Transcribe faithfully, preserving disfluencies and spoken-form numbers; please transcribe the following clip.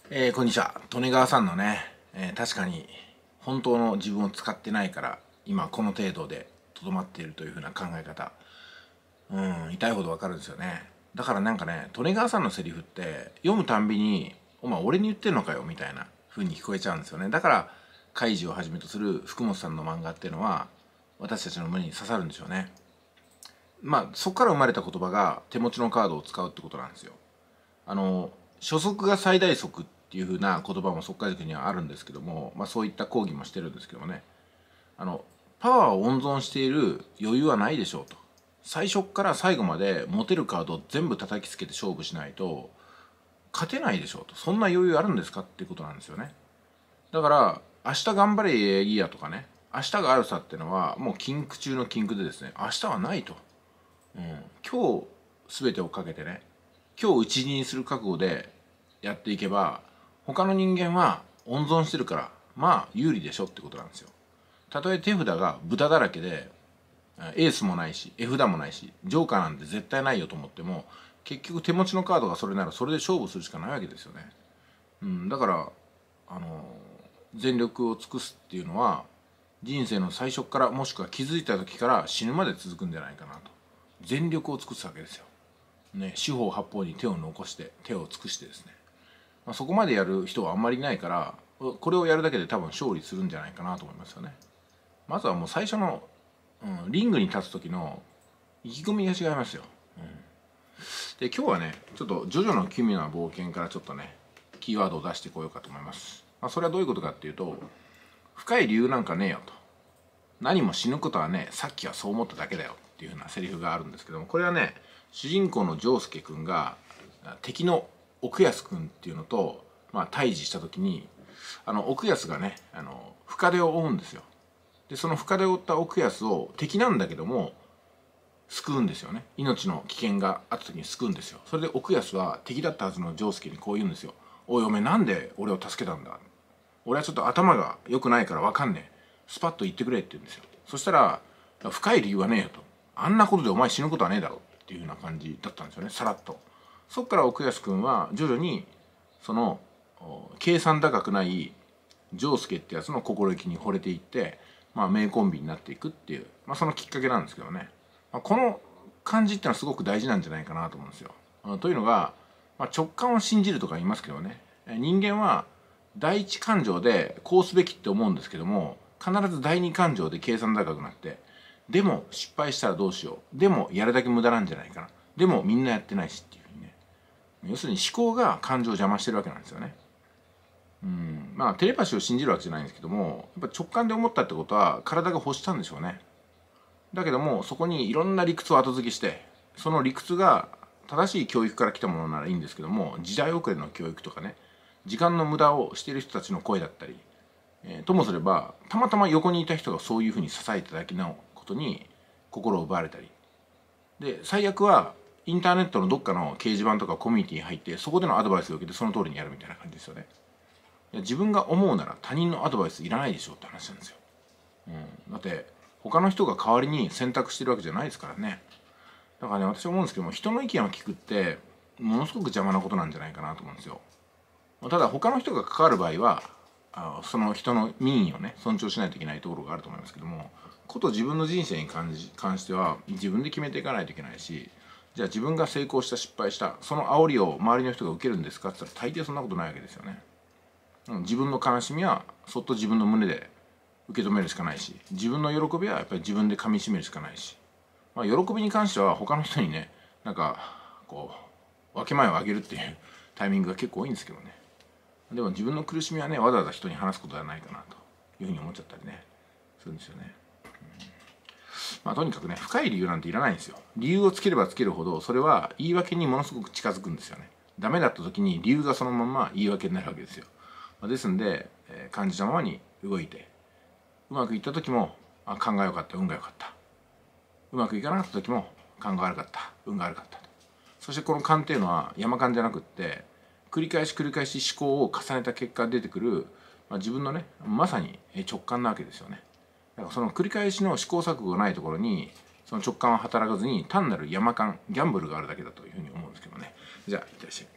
えー、こんにちは。利根川さんのね、えー確かに本当の自分を使ってないから今この程度でとどまっているというふうな考え方、うん痛いほどわかるんですよね。だからなんかね、利根川さんのセリフって読むたんびに「お前俺に言ってんのかよ」みたいな風に聞こえちゃうんですよね。だからカイジをはじめとする福本さんの漫画っていうのは私たちの胸に刺さるんでしょうね。まあそこから生まれた言葉が手持ちのカードを使うってことなんですよ。あの初速が最大速っていう風な言葉も速稼塾にはあるんですけども、まあ、そういった講義もしてるんですけどもね、あのパワーを温存している余裕はないでしょうと。最初から最後まで持てるカードを全部叩きつけて勝負しないと勝てないでしょうと。そんな余裕あるんですかっていうことなんですよね。だから明日頑張れいいやとかね、明日があるさっていうのはもう禁句中の禁句でですね、明日はないと、うん、今日全てをかけてね、今日打ち死にする覚悟でやっていけば他の人間は温存してるからまあ有利でしょってことなんですよ。たとえ手札が豚だらけでエースもないし絵札もないしジョーカーなんて絶対ないよと思っても、結局手持ちのカードがそれならそれで勝負するしかないわけですよね。うん、だからあの全力を尽くすっていうのは人生の最初からもしくは気づいた時から死ぬまで続くんじゃないかなと。全力を尽くすわけですよ。ね、四方八方に手を残して手を尽くしてですね、まあ、そこまでやる人はあんまりいないからこれをやるだけで多分勝利するんじゃないかなと思いますよね。まずはもう最初の、うん、リングに立つ時の意気込みが違いますよ。うん、で今日はねちょっと「ジョジョの奇妙な冒険」からちょっとねキーワードを出してこようかと思います。まあ、それはどういうことかっていうと、深い理由なんかねえよと、何も死ぬことはねさっきはそう思っただけだよっていうふうなセリフがあるんですけども、これはね主人公の丈介君が敵の奥安君っていうのと、まあ、対峙した時にあの奥安がねあの深手を負うんですよ。でその深手を負った奥安を敵なんだけども救うんですよね。命の危険があった時に救うんですよ。それで奥安は敵だったはずの丈介にこう言うんですよ。おいおめえなんで俺を助けたんだ、俺はちょっと頭が良くないから分かんねえ、スパッと言ってくれって言うんですよ。そしたら深い理由はねえよと、あんなことでお前死ぬことはねえだろっていうような感じだったんですよね、さらっと。そっから奥安君は徐々にその計算高くない丈介ってやつの心意気に惚れていって、まあ、名コンビになっていくっていう、まあ、そのきっかけなんですけどね、まあ、この感じってのはすごく大事なんじゃないかなと思うんですよ。というのが、まあ、直感を信じるとか言いますけどね、人間は第一感情でこうすべきって思うんですけども、必ず第二感情で計算高くなって、でも失敗したらどうしよう、でもやるだけ無駄なんじゃないかな、でもみんなやってないしっていうふうにね、要するに思考が感情を邪魔してるわけなんですよね。うんまあテレパシーを信じるわけじゃないんですけども、やっぱ直感で思ったってことは体が欲したんでしょうね。だけどもそこにいろんな理屈を後付けして、その理屈が正しい教育から来たものならいいんですけども、時代遅れの教育とかね、時間の無駄をしている人たちの声だったり、えー、ともすればたまたま横にいた人がそういうふうに支えてただけのことに心を奪われたりで、最悪はインターネットのどっかの掲示板とかコミュニティに入ってそこでのアドバイスを受けてその通りにやるみたいな感じですよね。いや自分が思うなら他人のアドバイスいらないでしょって話なんですよ。うん、だって他の人が代わりに選択してるわけじゃないですからね。だからね、私は思うんですけども、人の意見を聞くってものすごく邪魔なことなんじゃないかなと思うんですよ。ただ他の人が関わる場合はあその人の民意をね尊重しないといけないところがあると思いますけども、こと自分の人生に関じ関しては自分で決めていかないといけないし、じゃあ自分が成功した失敗したその煽りを周りの人が受けるんですかって言ったら大抵そんなことないわけですよね。うん、自分の悲しみはそっと自分の胸で受け止めるしかないし、自分の喜びはやっぱり自分で噛みしめるしかないし、まあ、喜びに関しては他の人にねなんかこう分け前をあげるっていうタイミングが結構多いんですけどね。でも自分の苦しみはねわざわざ人に話すことではないかなというふうに思っちゃったりねするんですよね。うん、まあとにかくね深い理由なんていらないんですよ。理由をつければつけるほどそれは言い訳にものすごく近づくんですよね。ダメだった時に理由がそのまま言い訳になるわけですよ。ですんで、えー、感じたままに動いて、うまくいった時もあ勘が良かった運が良かった、うまくいかなかった時も勘が悪かった運が悪かったと。そしてこの勘っていうのは山勘じゃなくって繰り返し繰り返し思考を重ねた結果出てくる、まあ、自分のねまさに直感なわけですよね。だからその繰り返しの試行錯誤がないところにその直感は働かずに単なる山勘ギャンブルがあるだけだというふうに思うんですけどね。じゃあいってらっしゃい。